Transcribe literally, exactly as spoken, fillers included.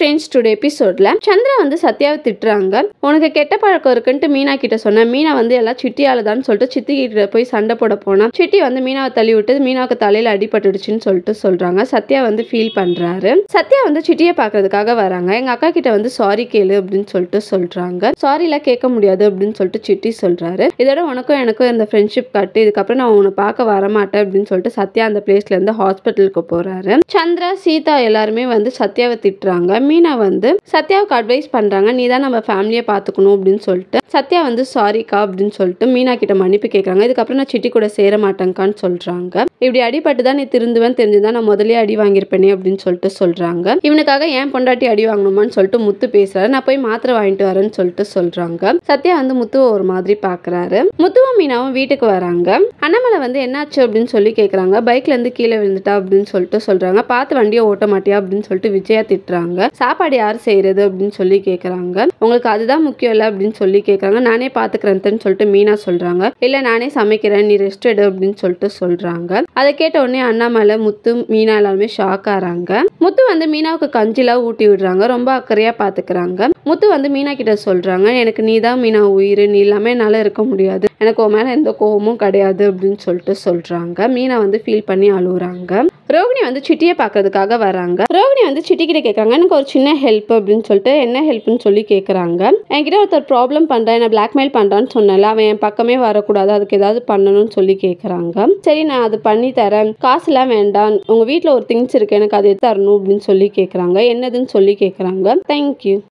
Friends, today எபிசோட்ல சந்திரா வந்து சத்யாவை திட்டுறாங்க. உனக்கு கெட்ட பழக்கம் இருக்குன்ட்டு மீனா கிட்ட சொன்ன. மீனா வந்து எல்லாம் சிட்டியால தான் சொல்லிட்டு சித்தி கிட்ட போய் சண்டை போட போனா. சிட்டி வந்து மீனாவை தள்ளி விட்டு மீனாவுக்கு தலையில அடிபட்டுடுச்சுன்னு சொல்லிட்டு சொல்றாங்க. சத்யா வந்து ஃபீல் பண்றாரு. சத்யா வந்து சிட்டியை பாக்குறதுக்காக வராங்க. எங்க அக்கா கிட்ட வந்து சாரி கேளு அப்படின்னு சொல்லிட்டு சொல்றாங்க. சாரி எல்லாம் கேட்க முடியாது அப்படின்னு சொல்லிட்டு சிட்டி சொல்றாரு. இதோட உனக்கும் எனக்கும் இந்த ஃப்ரெண்ட்ஷிப் கட்டு, இதுக்கப்புறம் நான் உன்னை பார்க்க வரமாட்டேன் அப்படின்னு சொல்லிட்டு சத்யா அந்த பிளேஸ்ல இருந்து ஹாஸ்பிட்டலுக்கு போறாரு. சந்திரா, சீதா எல்லாருமே வந்து சத்யாவை திட்டுறாங்க. மீனா வந்து சத்யாவுக்கு அட்வைஸ் பண்றாங்க, நீ தான் நம்ம ஃபேமிலியை பார்த்துக்கணும் அப்படின்னு சொல்லிட்டு. சத்யா வந்து சாரிக்கா அப்படின்னு சொல்லிட்டு மீனா கிட்ட மன்னிப்பு கேட்கறாங்க. இதுக்கப்புறம் நான் சிட்டி கூட சேர மாட்டேங்கான்னு சொல்றாங்க. இப்படி அடிபட்டு தான் நீ திருந்துவேன்னு தெரிஞ்சுதான் நான் முதலே அடி வாங்கியிருப்பேனே அப்படின்னு சொல்லிட்டு சொல்றாங்க. இவனுக்காக ஏன் பொண்டாட்டி அடி வாங்கணுமான்னு சொல்லிட்டு முத்து பேசுறாரு. நான் போய் மாத்திரை வாங்கிட்டு வரேன்னு சொல்லிட்டு சொல்றாங்க. சத்யா வந்து முத்துவை ஒரு மாதிரி பாக்குறாரு. முத்துவும் மீனாவும் வீட்டுக்கு வராங்க. அண்ணாமலை வந்து என்னாச்சு அப்படின்னு சொல்லி கேட்கறாங்க. பைக்ல இருந்து கீழே விழுந்துட்டா அப்படின்னு சொல்லிட்டு சொல்றாங்க. பார்த்து வண்டியை ஓட்ட மாட்டியா அப்படின்னு சொல்லிட்டு விஜயா திட்டுறாங்க. சாப்பாடு யார் செய்யறது அப்படின்னு சொல்லி கேட்கறாங்க. உங்களுக்கு அதுதான் முக்கியம் இல்ல அப்படின்னு சொல்லி கேட்கறாங்க. நானே பாத்துக்கிறேன்னு சொல்லிட்டு மீனா சொல்றாங்க. இல்ல நானே சமைக்கிறேன், நீ ரெஸ்ட் எடு அப்படின்னு சொல்லிட்டு சொல்றாங்க. அதை கேட்ட உடனே அண்ணாமலை, முத்து, மீனா எல்லாருமே ஷாக் ஆறாங்க. முத்து வந்து மீனாவுக்கு கஞ்சிலாம் ஊட்டி விடுறாங்க. ரொம்ப அக்கறையா பாத்துக்கிறாங்க. முத்து வந்து மீனா கிட்ட சொல்றாங்க, எனக்கு நீ தான் மீனா உயிர், நீ இல்லாம என்னால இருக்க முடியாது, எனக்கு உன் மேல எந்த கோபமும் கிடையாது அப்படின்னு சொல்லிட்டு சொல்றாங்க. மீனா வந்து ஃபீல் பண்ணி அழுகுறாங்க. ரோகிணி வந்து சிட்டியை பாக்குறதுக்காக வராங்க. ரோகிணி வந்து சிட்டி கிட்ட கேட்கறாங்க, எனக்கு ஒரு சின்ன ஹெல்ப் அப்படின்னு சொல்லிட்டு. என்ன ஹெல்ப்னு சொல்லி கேட்கறாங்க. என்கிட்ட ஒருத்தர் ப்ராப்ளம் பண்றேன், என்ன பிளாக்மெயில் பண்றான்னு சொன்னல, அவன் என் பக்கமே வரக்கூடாது, அதுக்கு ஏதாவது பண்ணணும்னு சொல்லி கேட்கறாங்க. சரி, நான் அது பண்ணி தரேன், காசு எல்லாம் வேண்டாம், உங்க வீட்டுல ஒரு திங்ஸ் இருக்கு, எனக்கு அதை தரணும் அப்படின்னு சொல்லி கேட்கறாங்க. என்னதுன்னு சொல்லி கேட்கறாங்க. தேங்க்யூ.